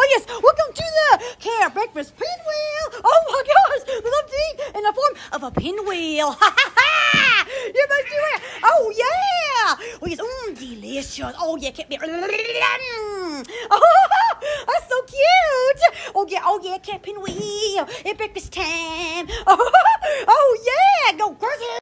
yes, welcome to the Care Breakfast Pinwheel. Oh my gosh, we love to eat in the form of a pinwheel. Ha ha ha! You must do it. Oh yeah. Oh yes, delicious. Oh yeah, can't be. Oh, that's so cute. Oh yeah, cat pinwheel. It's breakfast time. Oh yeah, go crazy.